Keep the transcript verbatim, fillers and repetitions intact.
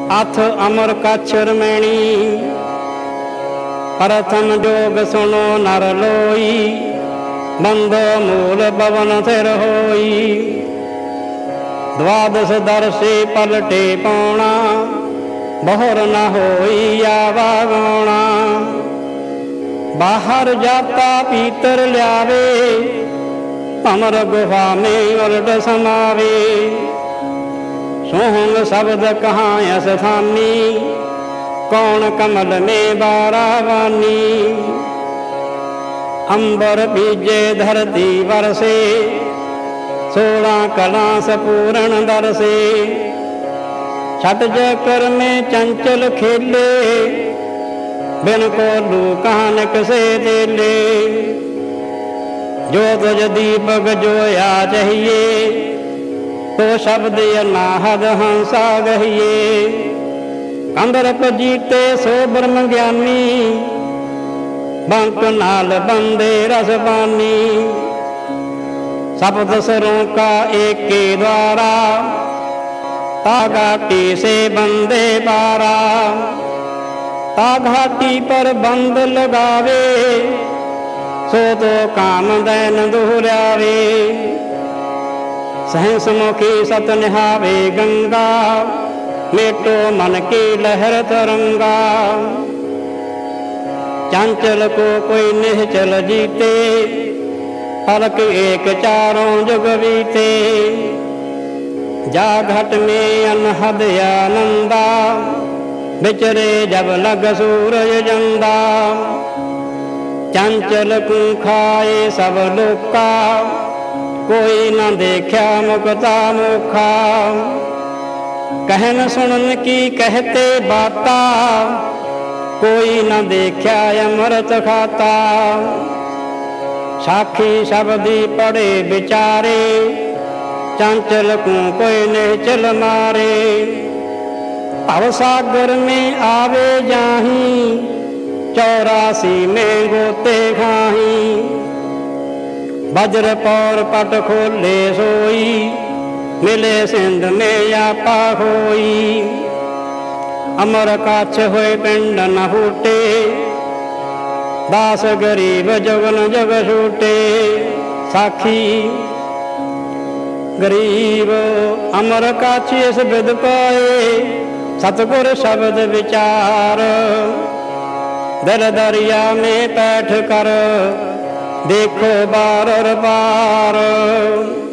अथ अमर कच्छ रमैणी। प्रथम जोग सुनो नर लोई, बंधो मूल पवन सिर होई। द्वादश दर्शे पलटे पौना, बहुर न होई आवा गौणा। बाहर जाता पीतर ल्यावे, अमर गुफा में उलट समावे। सोहंग शब्द कहाँ स्थानी, कौन कमल में बारावानी। अंबर बीजे धरती बरसे, सोलह कला सपूर्ण दरसे। छठ चक्र में चंचल खेले, बिन को लू कानक से देले। जो तुझ दीपक जोया चाहिए, तो शब्द अनाहद हंसा गहिए। कंदरप जीते सो ब्रह्म ज्ञानी, बंक नाल बंदे रस पानी। शब्द सरों का एक के द्वारा, ताघाटी से बंदे बारा। ताघाटी पर बंद लगावे, सो तो काम दैन दोहरावे। सहस मुखी सत निहावे गंगा, मेटो मन की लहर तरंगा। चंचल को कोई निश्चल जीते, पलक एक चारों जुग बीते। जा घट में अनहद आनंदा, बिचरे जब लग सूरज जंदा। चंचल को खाए सब लोका, कोई न देखा मुक्ता मुखा। कहन सुनन की कहते बाता, कोई न देखा अमृत खाता। साखी शब्दी पढ़े बिचारे, चंचल को कोई निश्चल मारे। भवसागर में आवे जाही, चौरासी में गोते खाही। वज्र पौर पट खोले सोई, मिले सिंध में आपा होई। अमर कच्छ होए पिंड न फूटे, दास गरीब जगन जग छूटे। साखी गरीब अमर कच्छ इस विद पाए, सतगुर शब्द विचार। दिल दरिया में बैठ कर, देखो बार बार।